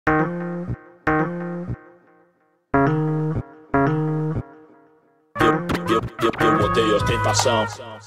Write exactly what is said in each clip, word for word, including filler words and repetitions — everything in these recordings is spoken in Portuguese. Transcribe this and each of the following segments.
Eu, eu, eu odeio ostentação.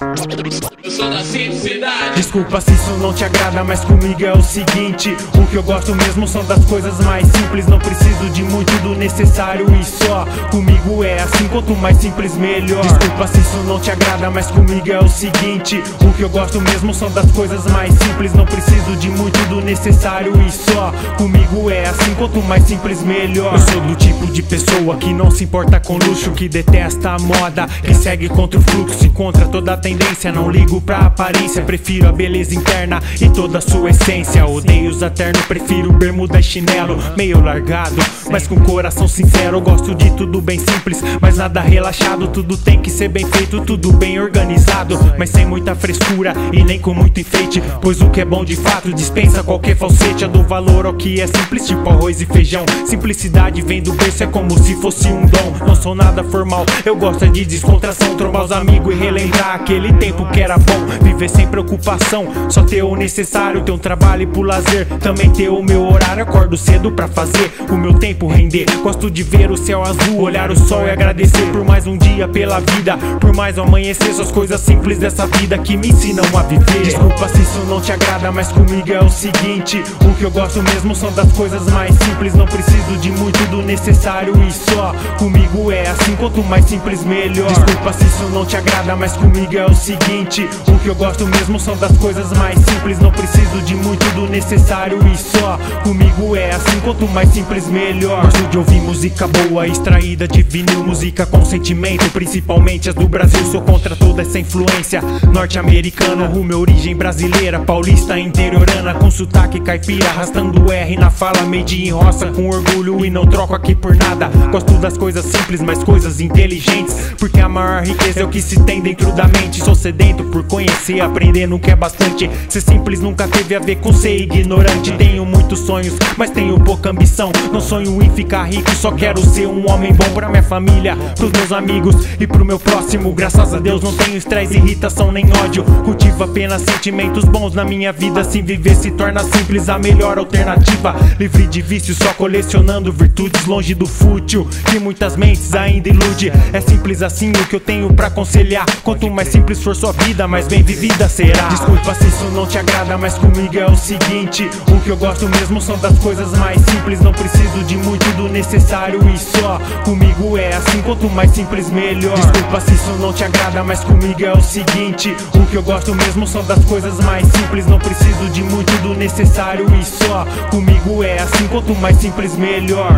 Eu sou da simplicidade. Desculpa se isso não te agrada, mas comigo é o seguinte: o que eu gosto mesmo são das coisas mais simples. Não preciso de muito do necessário e só. Comigo é assim, quanto mais simples melhor. Desculpa se isso não te agrada, mas comigo é o seguinte: o que eu gosto mesmo são das coisas mais simples. Não preciso de muito do necessário e só. Comigo é assim, quanto mais simples melhor. Eu sou do tipo de pessoa que não se importa com luxo, que detesta a moda, que segue contra o fluxo e contra toda a tendência. Não ligo pra aparência, prefiro a beleza interna e toda a sua essência. Odeio usar terno, prefiro bermuda e chinelo meio largado, mas com coração sincero. Eu gosto de tudo bem simples, mas nada relaxado. Tudo tem que ser bem feito, tudo bem organizado, mas sem muita frescura e nem com muito enfeite, pois o que é bom de fato dispensa qualquer falsete. Eu dou valor ao que é simples, tipo arroz e feijão. Simplicidade vem do berço, é como se fosse um dom. Não sou nada formal, eu gosto de descontração, trombar os amigos e relembrar aquele tempo que era bom. Viver sem preocupação, só ter o necessário. Ter um trabalho e pro lazer, também ter o meu horário. Acordo cedo pra fazer o meu tempo render. Gosto de ver o céu azul, olhar o sol e agradecer por mais um dia pela vida, por mais um amanhecer. Só as coisas simples dessa vida que me ensinam a viver. Desculpa se isso não te agrada, mas comigo é o seguinte: o que eu gosto mesmo são das coisas mais simples. Não preciso de muito do necessário e só. Comigo é assim, quanto mais simples melhor. Desculpa se isso não te agrada, mas comigo é o seguinte: o que eu gosto mesmo são das coisas mais simples. Não preciso de muito do necessário e só. Comigo é assim, quanto mais simples melhor. Gosto de ouvir música boa, extraída de vinil, música com sentimento, principalmente as do Brasil. Sou contra toda essa influência norte-americana, rumo à origem brasileira, paulista interiorana, com sotaque caipira, arrastando R na fala, made in roça, com orgulho e não troco aqui por nada. Gosto das coisas simples, mas coisas inteligentes, porque a maior riqueza é o que se tem dentro da mente. Sou sedento por conhecer, aprender nunca é bastante. Ser simples nunca teve a ver com ser ignorante. Tenho muitos sonhos, mas tenho pouca ambição. Não sonho em ficar rico, só quero ser um homem bom pra minha família, pros meus amigos e pro meu próximo. Graças a Deus não tenho estresse, irritação nem ódio. Cultivo apenas sentimentos bons na minha vida. Assim viver se torna simples, a melhor alternativa. Livre de vícios, só colecionando virtudes, longe do fútil que muitas mentes ainda ilude. É simples assim o que eu tenho pra aconselhar: quanto mais simples for sua vida, mais bem vivida será. Desculpa se isso não te agrada, mas comigo é o seguinte: o que eu gosto mesmo são das coisas mais simples. Não preciso de muito do necessário e só. Comigo é assim, quanto mais simples melhor. Desculpa se isso não te agrada, mas comigo é o seguinte: o que eu gosto mesmo são das coisas mais simples. Não preciso de muito do necessário e só. Comigo é assim, quanto mais simples melhor.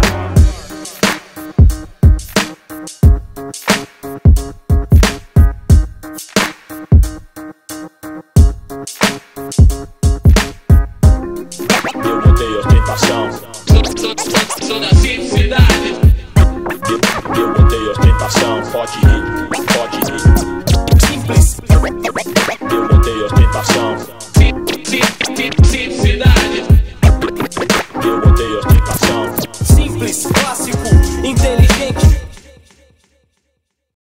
Eu odeio ostentação. Sou da simplicidade. Eu, eu odeio ostentação. Pode rir, pode rir. Simples. Eu odeio ostentação. Sim, sim, sim, sim.